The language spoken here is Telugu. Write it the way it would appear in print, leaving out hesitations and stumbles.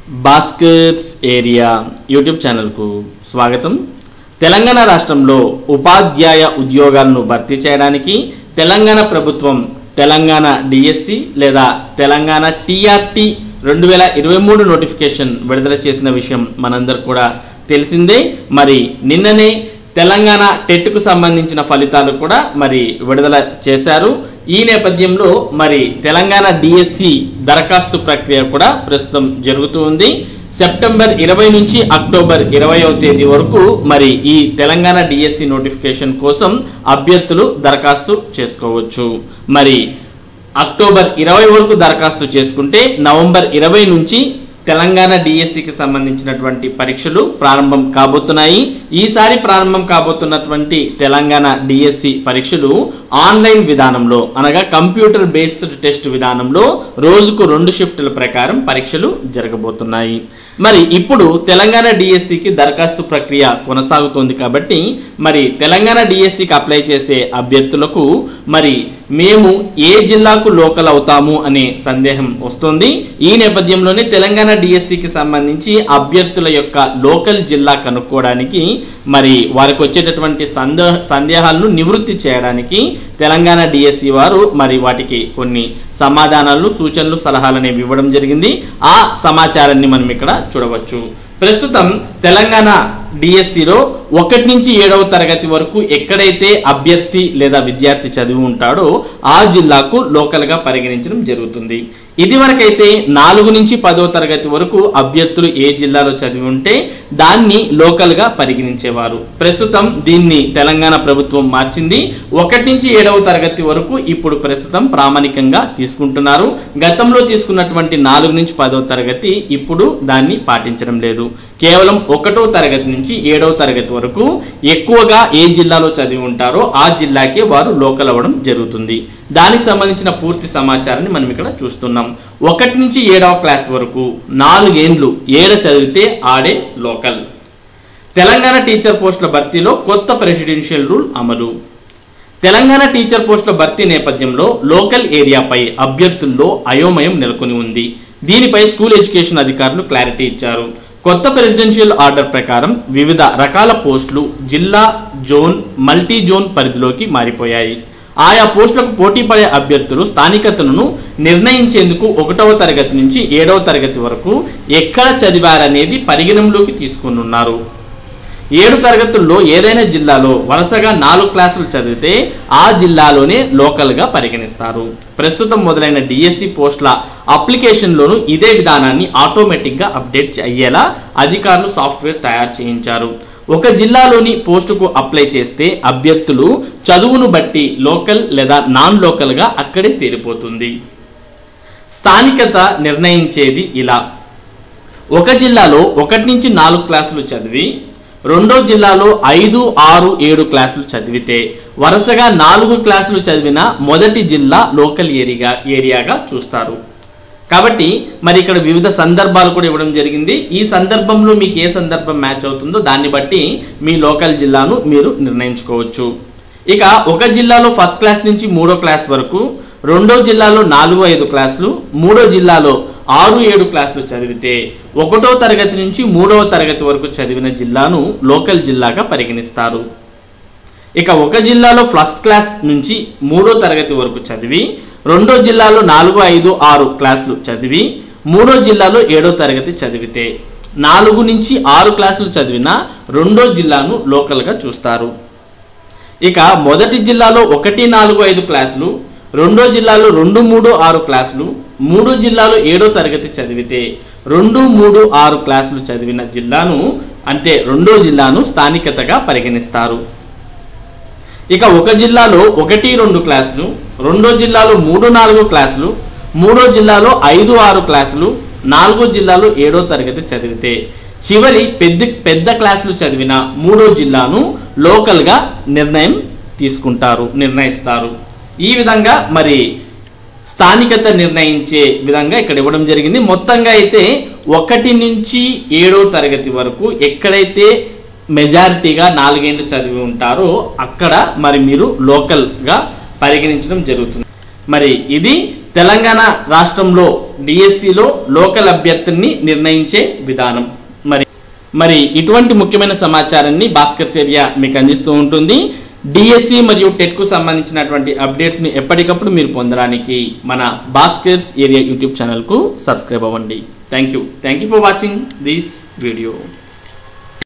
బాస్కెట్స్ ఏరియా యూట్యూబ్ ఛానల్కు స్వాగతం. తెలంగాణ రాష్ట్రంలో ఉపాధ్యాయ ఉద్యోగాలను భర్తీ చేయడానికి తెలంగాణ ప్రభుత్వం తెలంగాణ డిఎస్సి లేదా తెలంగాణ టీఆర్టీ 2023 నోటిఫికేషన్ విడుదల చేసిన విషయం మనందరికీ కూడా తెలిసిందే. మరి నిన్ననే తెలంగాణ టెట్కు సంబంధించిన ఫలితాలు కూడా మరి విడుదల చేశారు. ఈ నేపథ్యంలో మరి తెలంగాణ డిఎస్సి దరఖాస్తు ప్రక్రియ కూడా ప్రస్తుతం జరుగుతూ ఉంది. సెప్టెంబర్ 20 నుంచి అక్టోబర్ 20వ తేదీ వరకు మరి ఈ తెలంగాణ డిఎస్సి నోటిఫికేషన్ కోసం అభ్యర్థులు దరఖాస్తు చేసుకోవచ్చు. మరి అక్టోబర్ 20 వరకు దరఖాస్తు చేసుకుంటే నవంబర్ 20 నుంచి తెలంగాణ డిఎస్సికి సంబంధించినటువంటి పరీక్షలు ప్రారంభం కాబోతున్నాయి. ఈసారి ప్రారంభం కాబోతున్నటువంటి తెలంగాణ డిఎస్సి పరీక్షలు ఆన్లైన్ విధానంలో అనగా కంప్యూటర్ బేస్డ్ టెస్ట్ విధానంలో రోజుకు 2 షిఫ్టుల ప్రకారం పరీక్షలు జరగబోతున్నాయి. మరి ఇప్పుడు తెలంగాణ డిఎస్సికి దరఖాస్తు ప్రక్రియ కొనసాగుతోంది కాబట్టి మరి తెలంగాణ డిఎస్సికి అప్లై చేసే అభ్యర్థులకు మరి మేము ఏ జిల్లాకు లోకల్ అవుతాము అనే సందేహం వస్తుంది. ఈ నేపథ్యంలోనే తెలంగాణ డిఎస్సికి సంబంధించి అభ్యర్థుల యొక్క లోకల్ జిల్లా కనుక్కోవడానికి మరి వారికి వచ్చేటటువంటి సందేహాలను నివృత్తి చేయడానికి తెలంగాణ డిఎస్సి వారు మరి వాటికి కొన్ని సమాధానాలు, సూచనలు, సలహాలు అనేవి ఇవ్వడం జరిగింది. ఆ సమాచారాన్ని మనం ఇక్కడ చూడవచ్చు. ప్రస్తుతం తెలంగాణ డిఎస్సిలో 1 నుంచి 7వ తరగతి వరకు ఎక్కడైతే అభ్యర్థి లేదా విద్యార్థి చదివి ఉంటాడో ఆ జిల్లాకు లోకల్గా పరిగణించడం జరుగుతుంది. ఇదివరకైతే 4 నుంచి 10వ తరగతి వరకు అభ్యర్థులు ఏ జిల్లాలో చదివి ఉంటే దాన్ని లోకల్గా పరిగణించేవారు. ప్రస్తుతం దీన్ని తెలంగాణ ప్రభుత్వం మార్చింది. 1 నుంచి 7వ తరగతి వరకు ఇప్పుడు ప్రస్తుతం ప్రామాణికంగా తీసుకుంటున్నారు. గతంలో తీసుకున్నటువంటి 4 నుంచి 10వ తరగతి ఇప్పుడు దాన్ని పాటించడం లేదు. కేవలం 1వ తరగతి నుంచి 7వ తరగతి వరకు ఎక్కువగా ఏ జిల్లాలో చదివి ఉంటారో ఆ జిల్లాకే వారు లోకల్ అవ్వడం జరుగుతుంది. దానికి సంబంధించిన పూర్తి సమాచారాన్ని మనం ఇక్కడ చూస్తున్నాం. 1 నుంచి 7వ క్లాస్ వరకు 4 ఏండ్లు ఏడ చదివితే ఆడే లోకల్. తెలంగాణ టీచర్ పోస్టుల భర్తీలో కొత్త ప్రెసిడెన్షియల్ రూల్ అమలు. తెలంగాణ టీచర్ పోస్టుల భర్తీ నేపథ్యంలో లోకల్ ఏరియాపై అభ్యర్థుల్లో అయోమయం నెలకొని ఉంది. దీనిపై స్కూల్ ఎడ్యుకేషన్ అధికారులు క్లారిటీ ఇచ్చారు. కొత్త ప్రెసిడెన్షియల్ ఆర్డర్ ప్రకారం వివిధ రకాల పోస్టులు జిల్లా, జోన్, మల్టీ జోన్ పరిధిలోకి మారిపోయాయి. ఆయా పోస్టులకు పోటీ పడే అభ్యర్థులు స్థానికతను నిర్ణయించేందుకు 1వ తరగతి నుంచి 7వ తరగతి వరకు ఎక్కడ చదివారనేది పరిగణనలోకి తీసుకున్నారు. 7 తరగతుల్లో ఏదైనా జిల్లాలో వరుసగా 4 క్లాసులు చదివితే ఆ జిల్లాలోనే లోకల్గా పరిగణిస్తారు. ప్రస్తుతం మొదలైన డిఎస్సి పోస్టుల అప్లికేషన్లోనూ ఇదే విధానాన్ని ఆటోమేటిక్గా అప్డేట్ అయ్యేలా అధికారులు సాఫ్ట్వేర్ తయారు చేయించారు. ఒక జిల్లాలోని పోస్టుకు అప్లై చేస్తే అభ్యర్థులు చదువును బట్టి లోకల్ లేదా నాన్ లోకల్గా అక్కడే తేలిపోతుంది. స్థానికత నిర్ణయించేది ఇలా: ఒక జిల్లాలో 1 నుంచి 4 క్లాసులు చదివి 2వ జిల్లాలో 5, 6, 7 క్లాసులు చదివితే వరుసగా 4 క్లాసులు చదివిన మొదటి జిల్లా లోకల్ ఏరియాగా చూస్తారు. కాబట్టి మరి ఇక్కడ వివిధ సందర్భాలు కూడా ఇవ్వడం జరిగింది. ఈ సందర్భంలో మీకు ఏ సందర్భం మ్యాచ్ అవుతుందో దాన్ని బట్టి మీ లోకల్ జిల్లాను మీరు నిర్ణయించుకోవచ్చు. ఇక ఒక జిల్లాలో 1st క్లాస్ నుంచి 3వ క్లాస్ వరకు, 2వ జిల్లాలో 4, 5 క్లాసులు, 3వ జిల్లాలో 6, 7 క్లాసులు చదివితే 1వ తరగతి నుంచి 3వ తరగతి వరకు చదివిన జిల్లాను లోకల్ జిల్లాగా పరిగణిస్తారు. ఇక ఒక జిల్లాలో 1st క్లాస్ నుంచి 3వ తరగతి వరకు చదివి 2వ జిల్లాలో 4, 5, 6 క్లాసులు చదివి 3వ జిల్లాలో 7వ తరగతి చదివితే 4 నుంచి 6 క్లాసులు చదివిన 2వ జిల్లాను లోకల్గా చూస్తారు. ఇక మొదటి జిల్లాలో 1, 4, 5 క్లాసులు, 2వ జిల్లాలో 2, 3, 6 క్లాసులు, 3వ జిల్లాలో 7వ తరగతి చదివితే 2, 3, 6 క్లాసులు చదివిన జిల్లాను అంటే 2వ జిల్లాను స్థానికతగా పరిగణిస్తారు. ఇక ఒక జిల్లాలో 1, 2 క్లాసులు, 2వ జిల్లాలో 3, 4 క్లాసులు, 3వ జిల్లాలో 5, 6 క్లాసులు, 4వ జిల్లాలో 7వ తరగతి చదివితే చివరి పెద్ద క్లాసులు చదివిన 3వ జిల్లాను లోకల్గా నిర్ణయిస్తారు. ఈ విధంగా మరి స్థానికత నిర్ణయించే విధంగా ఇక్కడ ఇవ్వడం జరిగింది. మొత్తంగా అయితే 1 నుంచి 7వ తరగతి వరకు ఎక్కడైతే మెజారిటీగా 4 ఏళ్ళు చదివి ఉంటారో అక్కడ మరి మీరు లోకల్గా పరిగణించడం జరుగుతుంది. మరి ఇది తెలంగాణ రాష్ట్రంలో డిఎస్సిలో లోకల్ అభ్యర్థిని నిర్ణయించే విధానం. మరి ఇటువంటి ముఖ్యమైన సమాచారాన్ని భాస్కర్స్ ఏరియా మీకు అందిస్తూ ఉంటుంది. డిఎస్సి మరియు టెట్కు సంబంధించినటువంటి అప్డేట్స్ని ఎప్పటికప్పుడు మీరు పొందడానికి మన భాస్కర్స్ ఏరియా యూట్యూబ్ ఛానల్కు సబ్స్క్రైబ్ అవ్వండి. Thank you for watching this video.